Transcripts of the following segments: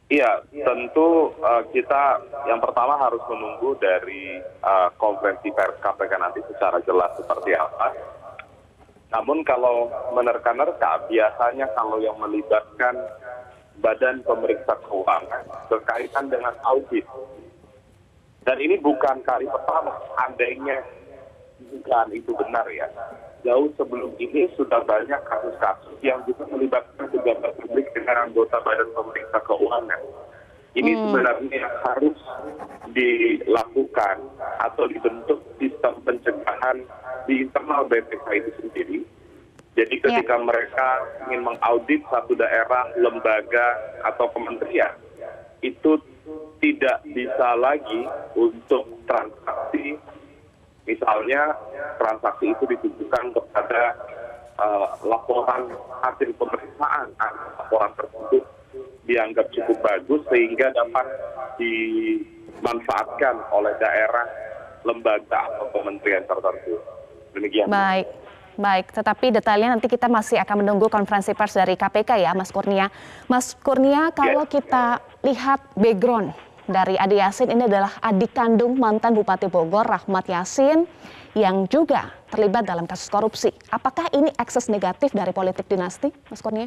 Iya, tentu kita yang pertama harus menunggu dari konferensi pers KPK nanti secara jelas seperti apa. Namun kalau menerka-nerka, biasanya kalau yang melibatkan Badan Pemeriksa Keuangan berkaitan dengan audit. Dan ini bukan kali pertama, andainya bukan itu benar ya. Jauh sebelum ini sudah banyak kasus-kasus yang juga melibatkan pejabat publik dengan anggota Badan Pemeriksa Keuangan. Ini sebenarnya yang harus dilakukan atau dibentuk sistem pencegahan di internal BPK itu sendiri. Jadi ketika mereka ingin mengaudit satu daerah, lembaga, atau kementerian, itu tidak bisa lagi untuk transaksi. Misalnya transaksi itu ditujukan kepada laporan hasil pemeriksaan. Laporan tersebut dianggap cukup bagus sehingga dapat dimanfaatkan oleh daerah, lembaga, atau kementerian tertentu. Demikian. Baik, tetapi detailnya nanti kita masih akan menunggu konferensi pers dari KPK ya, Mas Kurnia. Mas Kurnia, kalau kita lihat background dari Ade Yasin, ini adalah adik kandung mantan Bupati Bogor, Rahmat Yasin, yang juga terlibat dalam kasus korupsi. Apakah ini ekses negatif dari politik dinasti, Mas Kurnia?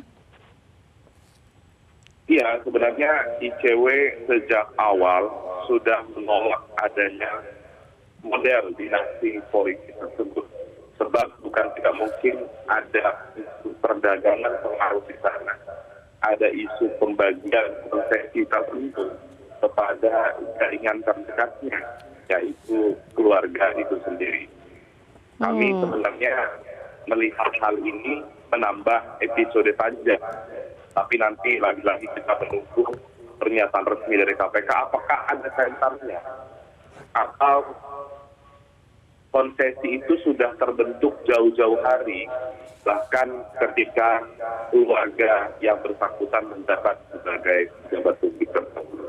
Iya, sebenarnya ICW sejak awal sudah menolak adanya model dinasti politik tersebut. Sebab bukan tidak mungkin ada isu perdagangan pengaruh di sana. Ada isu pembagian konsesi tertentu kepada jaringan terdekatnya, yaitu keluarga itu sendiri. Kami sebenarnya melihat hal ini menambah episode panjang. Tapi nanti lagi-lagi kita menunggu pernyataan resmi dari KPK apakah ada kaitannya. Atau konsesi itu sudah terbentuk jauh-jauh hari, bahkan ketika keluarga yang bersangkutan menjabat sebagai pejabat publik tersebut.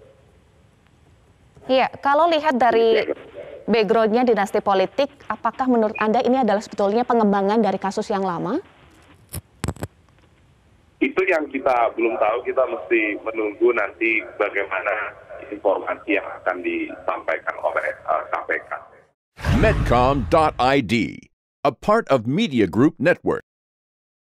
Iya, kalau lihat dari background-nya dinasti politik, apakah menurut Anda ini adalah sebetulnya pengembangan dari kasus yang lama? Itu yang kita belum tahu, kita mesti menunggu nanti bagaimana informasi yang akan disampaikan oleh KPK. Medcom.id, a part of Media Group Network.